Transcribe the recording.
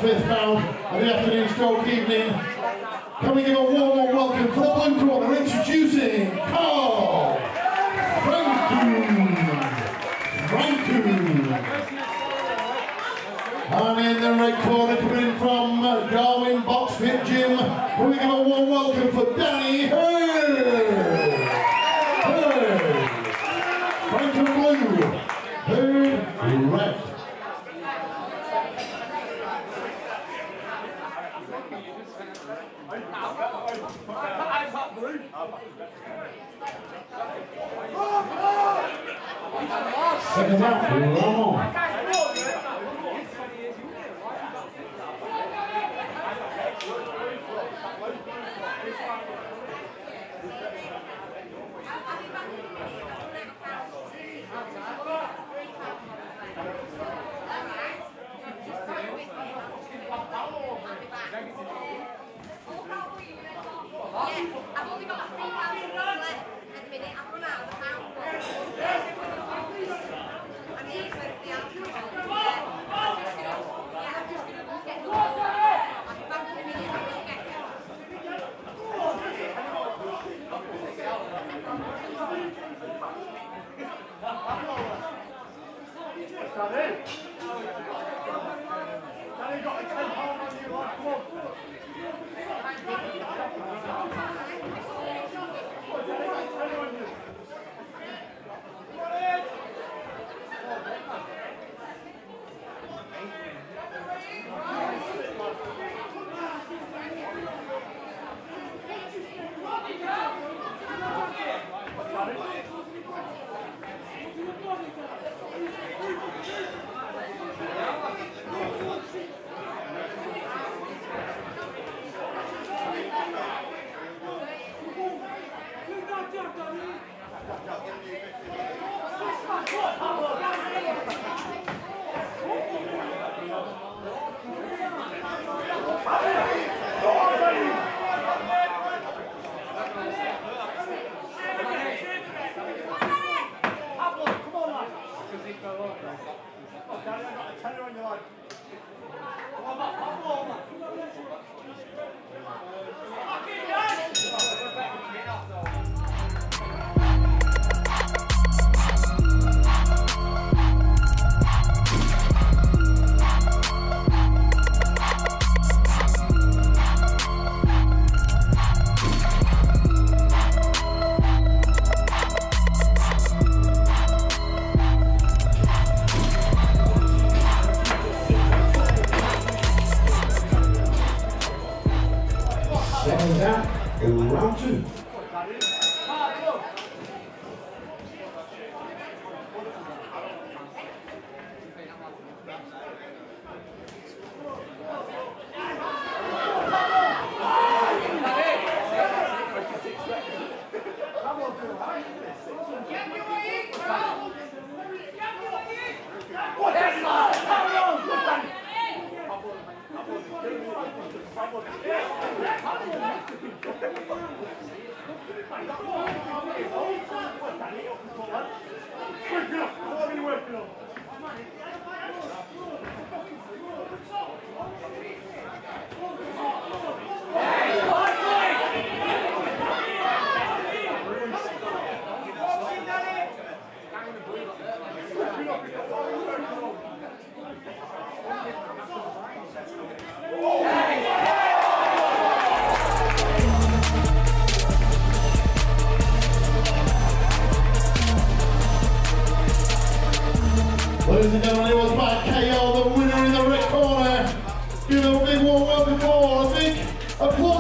fifth bout of the afternoon stroke evening. Can we give a warm welcome for the blue corner, introducing Carl Francomb. And in the red corner, coming in from Darwin Box Fit Gym, can we give a warm welcome for Danny Francomb blue, red. Second out, Ramon. I've only got 3 pounds left at the minute. I've run out of the pound. I need for the alcohol. I'm just gonna get the ball. I'll be back in a minute. I'm gonna get it. Danny got a 10 pound on you like club. Seconds out in round 2. Ladies and gentlemen, it was by KO, the winner in the red corner. Give them a big warm welcome for, a big applause.